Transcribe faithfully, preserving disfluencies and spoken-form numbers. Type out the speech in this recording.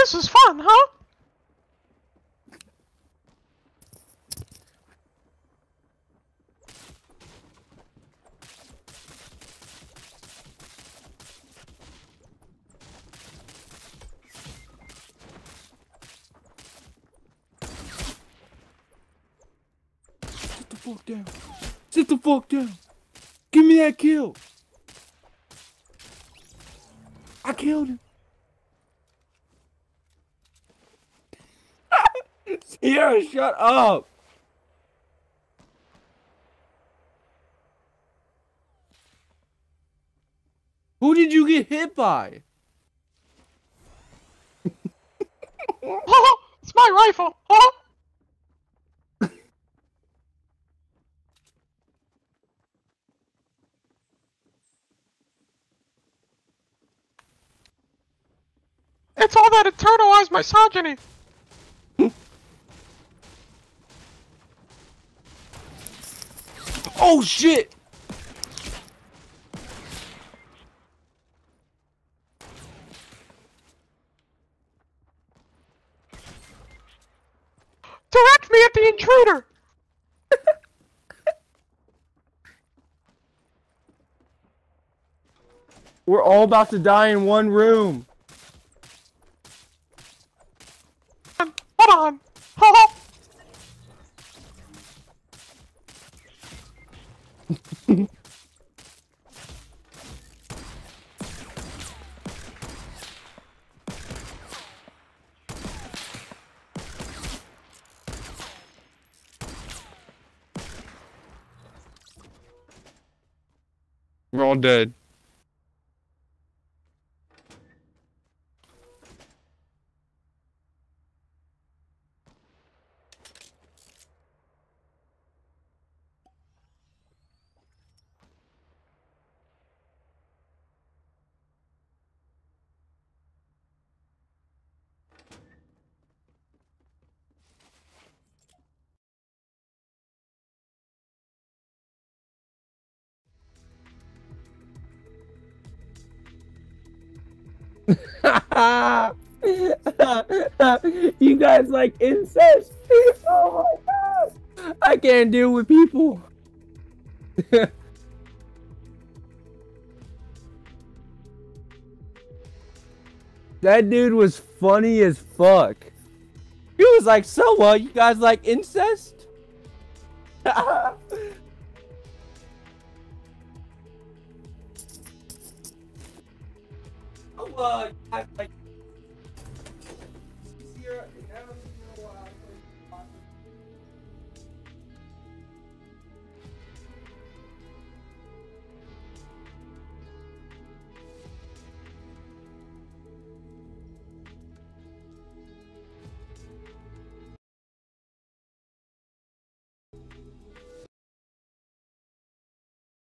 this is fun, huh? Sit the fuck down. Sit the fuck down. Give me that kill. I killed him. Sierra, shut up. Who did you get hit by? It's my rifle, huh? It's all that internalized misogyny. Oh shit! Direct me at the intruder! We're all about to die in one room. Hold on. Hold on. We're all dead. You guys like incest? Oh my god! I can't deal with people. That dude was funny as fuck. He was like, so what? You guys like incest? Oh uh, I like Sierra,